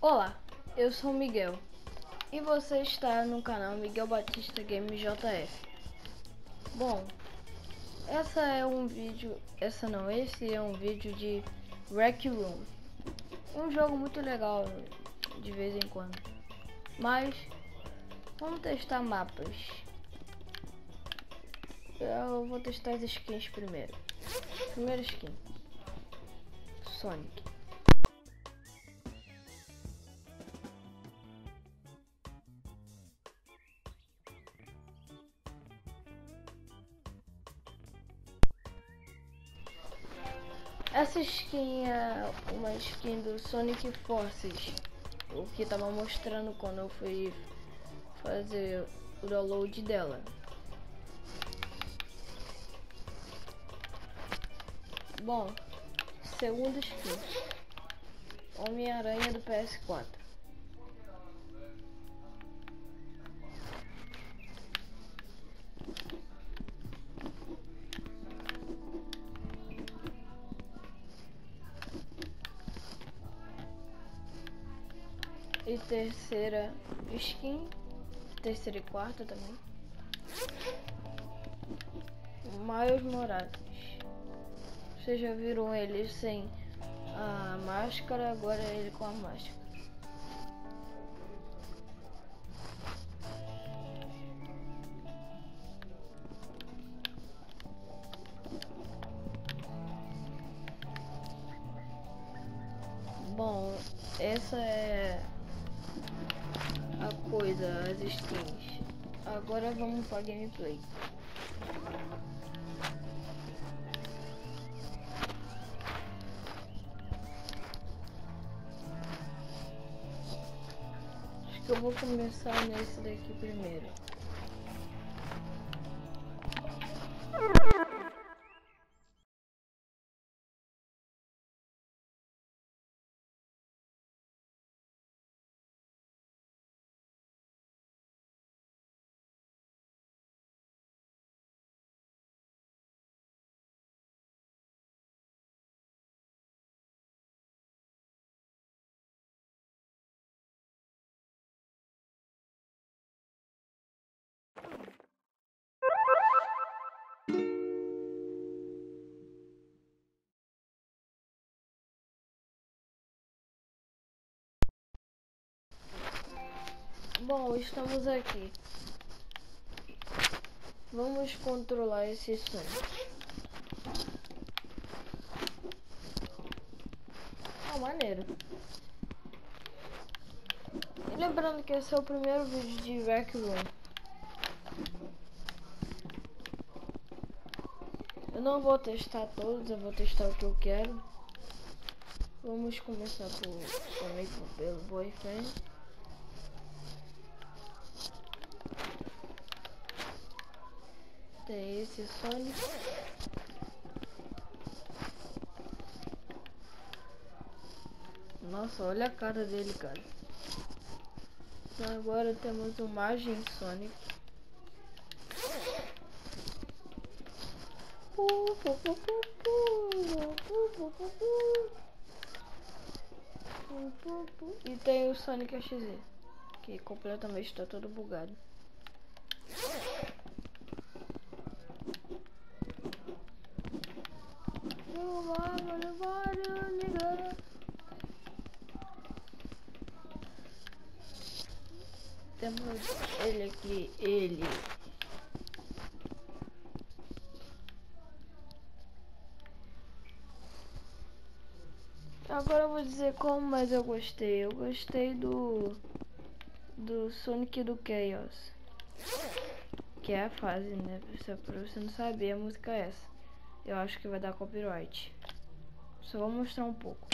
Olá, eu sou o Miguel e você está no canal Miguel Batista Game JF. Bom, esse é um vídeo de Rec Room. É um jogo muito legal de vez em quando, mas vamos testar mapas. Eu vou testar as skins primeiro. Primeira skin, Sonic. Essa skin é uma skin do Sonic Forces, o que tava mostrando quando eu fui fazer o download dela. Bom, segunda skin, Homem-Aranha do PS4. E terceira skin, terceira e quarta também, Miles Morales. Vocês já viram ele sem a máscara, agora é ele com a máscara. Bom, essa é a coisa, as skins. Agora vamos para gameplay. Acho que eu vou começar nesse daqui primeiro. Bom, estamos aqui. Vamos controlar esse Sonic. Ah, maneiro. E lembrando que esse é o primeiro vídeo de Rec Room. Eu não vou testar todos, eu vou testar o que eu quero. Vamos começar pelo Boyfriend. Tem esse Sonic. Nossa, olha a cara dele, cara. Então agora temos o Magic Sonic. E tem o Sonic XZ, que completamente está todo bugado. Temos ele aqui, ele. Agora eu vou dizer como mais eu gostei. Eu gostei do Sonic do Chaos, que é a fase, né? Pra você não saber, a música é essa. Eu acho que vai dar copyright. Só vou mostrar um pouco.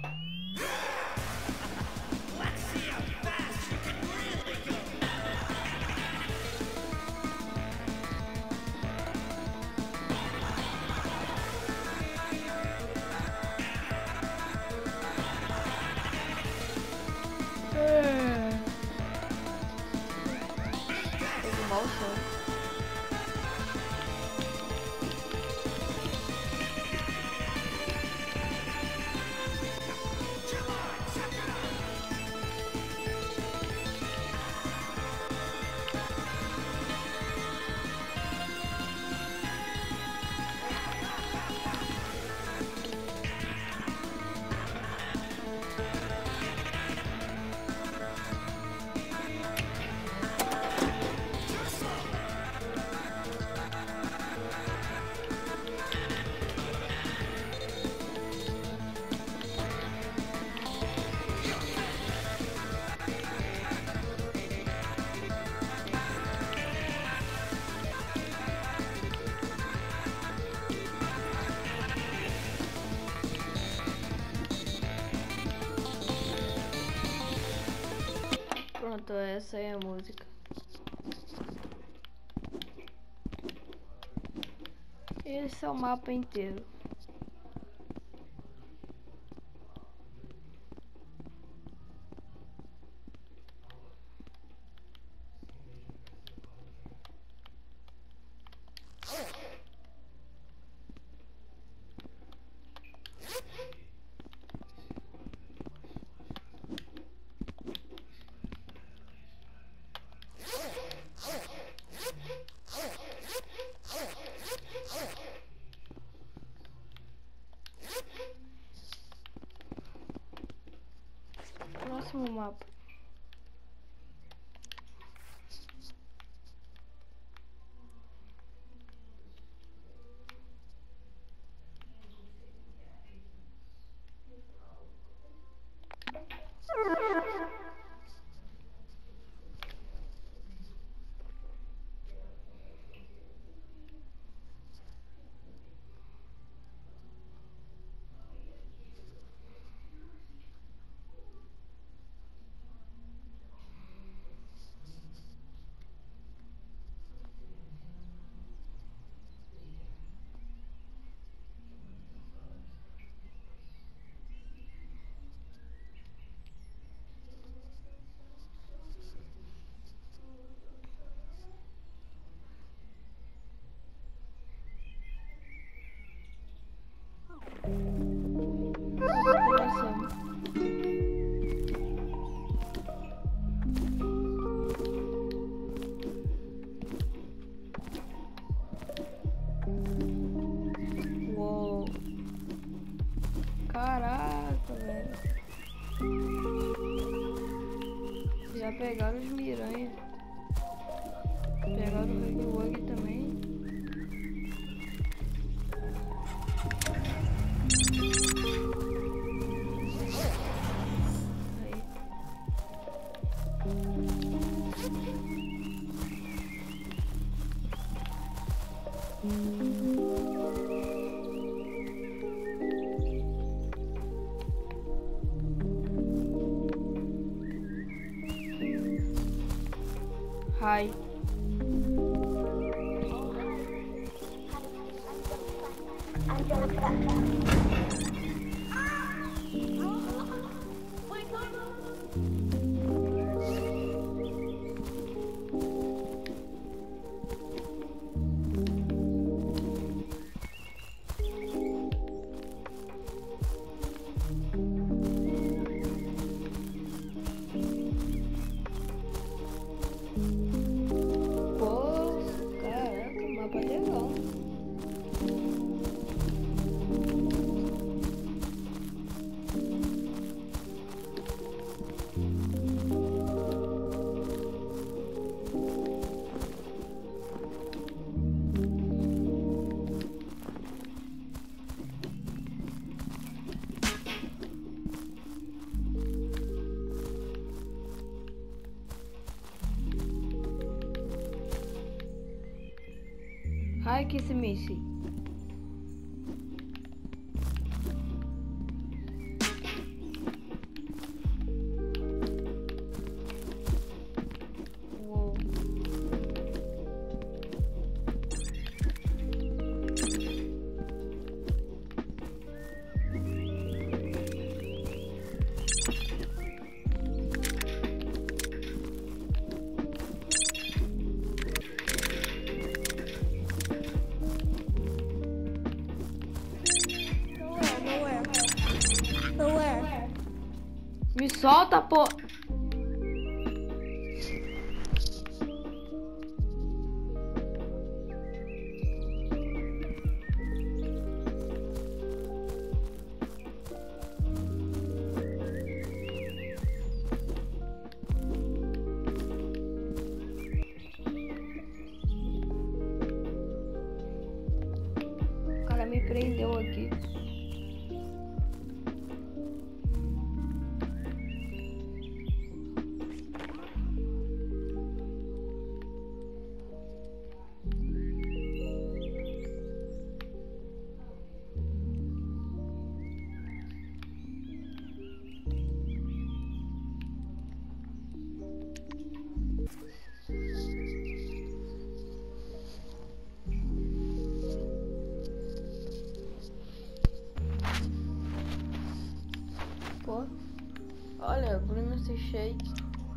Mau som. essa é a música. Esse é o mapa inteiro. Próximo mapa. Coração. Uou. Caraca, velho. Já pegaram os miranha. Pegaram o Huggy também. Hi. Ai, que Kissimisi. Uou. Me solta, pô. O cara me prendeu aqui. Pô, olha, Grimace Shake.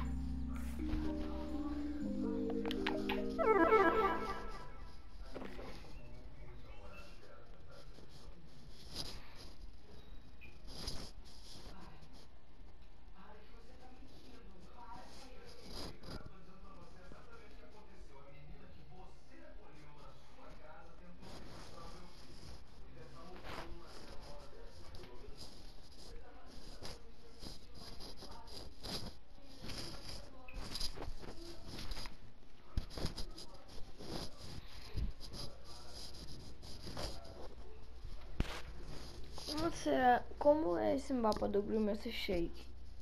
Como é esse mapa do Grimace Shake?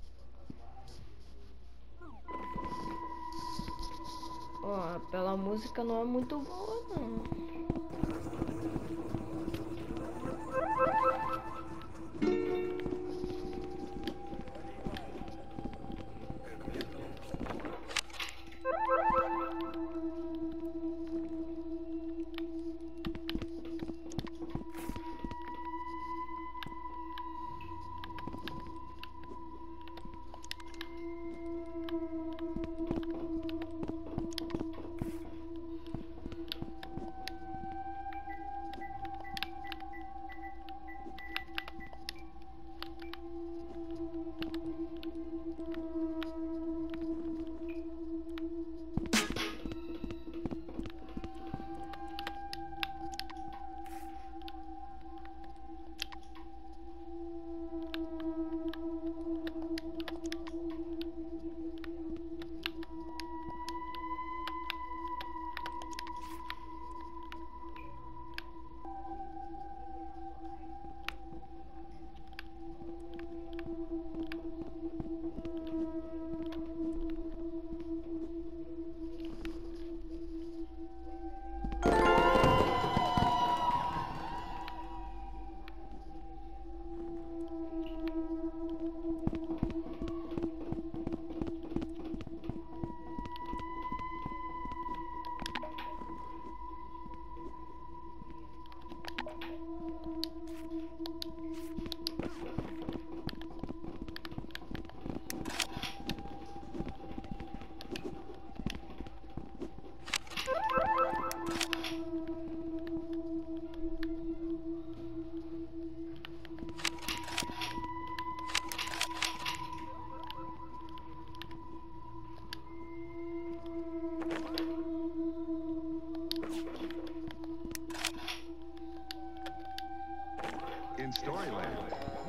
Ó, pela música não é muito boa, não. In Storyland.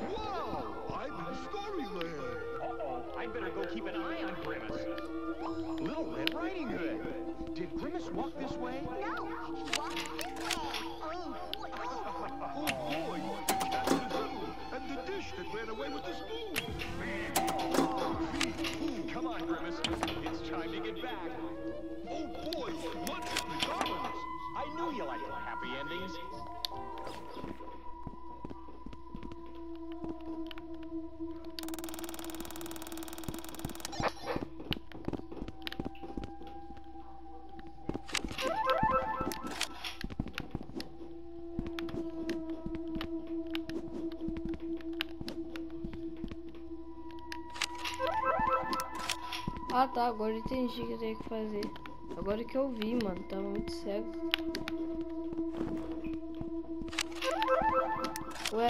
Whoa! I'm in Storyland. Uh-oh, I'd better go keep an eye on Grimace. Little Red Riding Hood. Did Grimace walk this way? No, he walked this way. Oh, boy. Oh boy, the cat in the zoo, and the dish that ran away with the spoon. Come on, Grimace. It's time to get back. Oh boy, lunch at McDonald's. I knew you liked happy endings. Ah tá, agora eu entendi o que eu tenho que fazer. Agora que eu vi, mano, tava muito cego. Ué?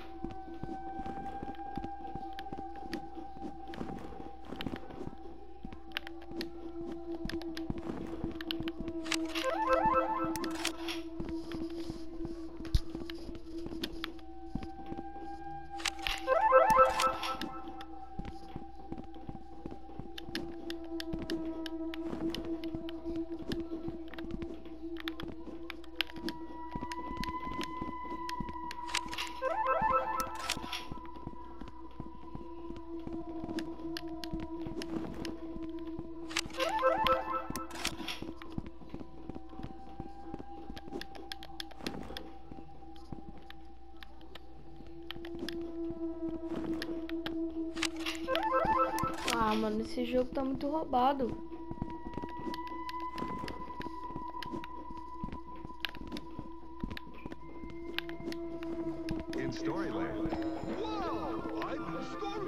Ah, mano, esse jogo tá muito roubado. In Storyland. Whoa! I'm in Storyland.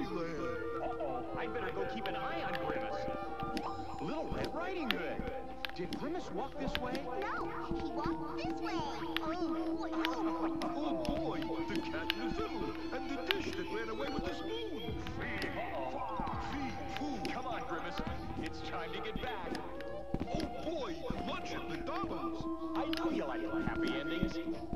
Did Grimace walk this way? No, he walked this way. Oh, boy. Oh boy, the cat and the fiddle, and the dish that ran away with the spoon. Fee, Come on, Grimace. It's time to get back. oh boy, lunch at McDonald's. I know you like the happy endings.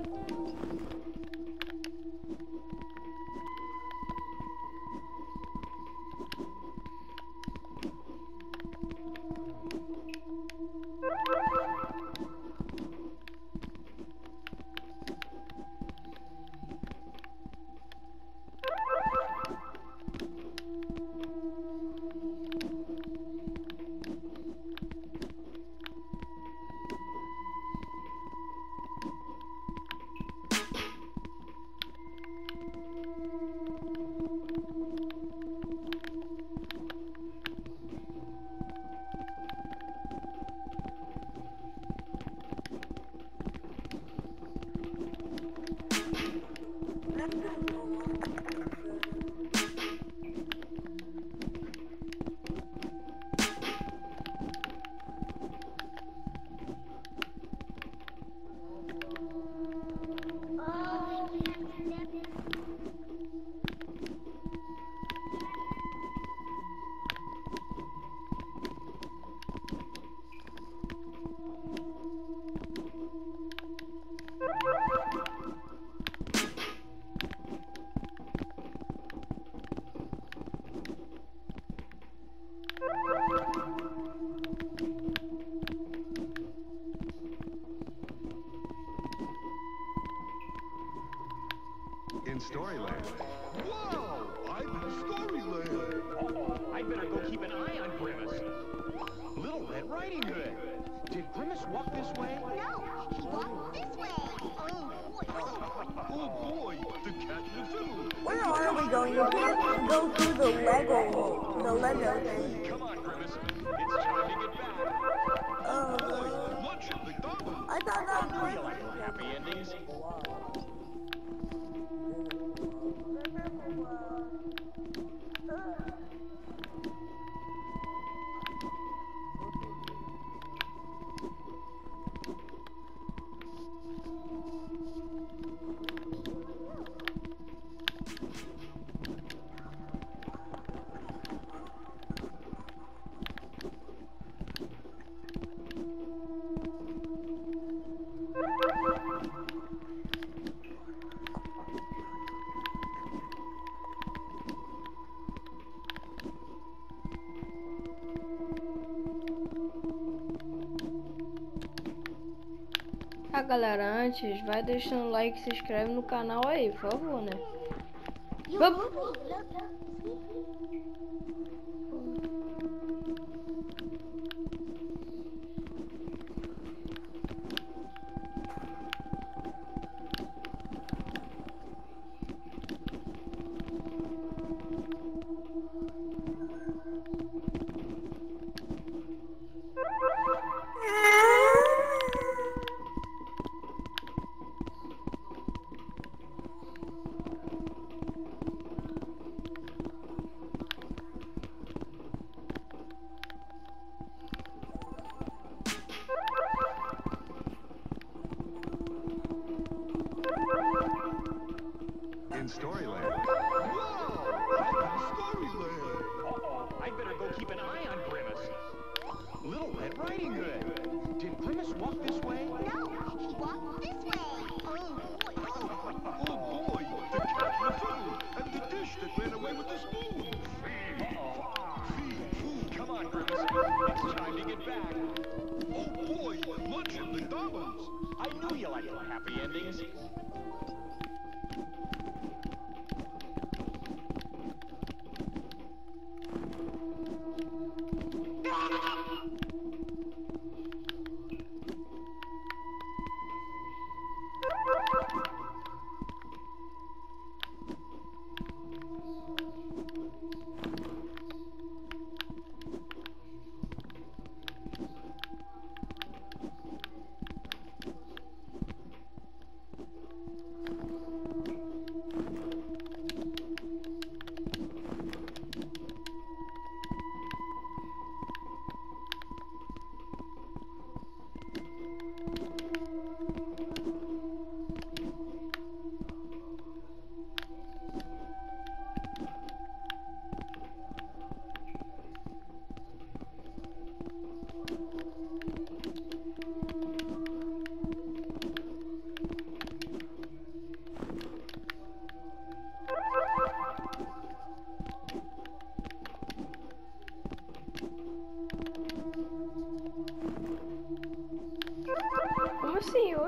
In Storyland. Wow, I'm in Storyland. Uh-oh, I'd better go keep an eye on Grimace. Little Red Riding Hood. Did Grimace walk this way? No, he walked this way. Oh, boy. Oh boy, the cat and the fiddle. Where are we going? We can't go through the Lego thing. Come on, Grimace. It's time to get back. Boy, lunch at McDonald's. I thought that I know was you like the happy endings. Galera, antes, vai deixando like, se inscreve no canal aí, por favor, né?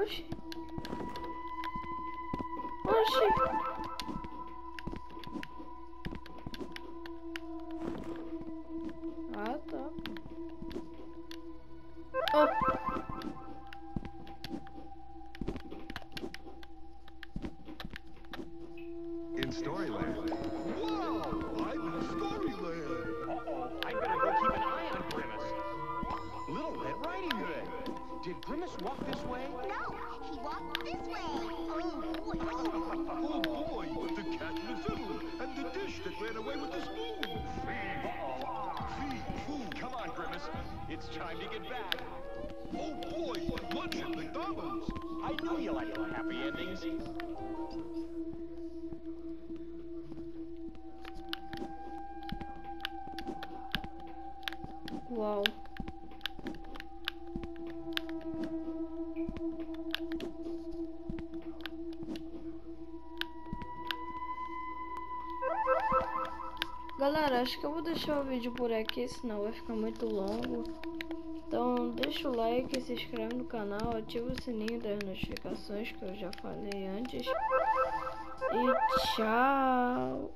Oxi. Oxi. Ah, tá. Oh. In Storyland. Wow! I'm in Storyland. Uh-oh, I better go keep an eye on Grimace. Little Red Riding Hood. Did Grimace walk this way? No, he walked this way. Oh, boy. Oh boy, the cat and the fiddle, and the dish that ran away with the spoon. Fee, food. Come on, Grimace. It's time to get back. Oh boy, lunch at McDonald's. I knew you liked the happy endings. Uau. Galera, acho que eu vou deixar o vídeo por aqui, senão vai ficar muito longo. Então deixa o like, se inscreve no canal, ativa o sininho das notificações que eu já falei antes. E tchau!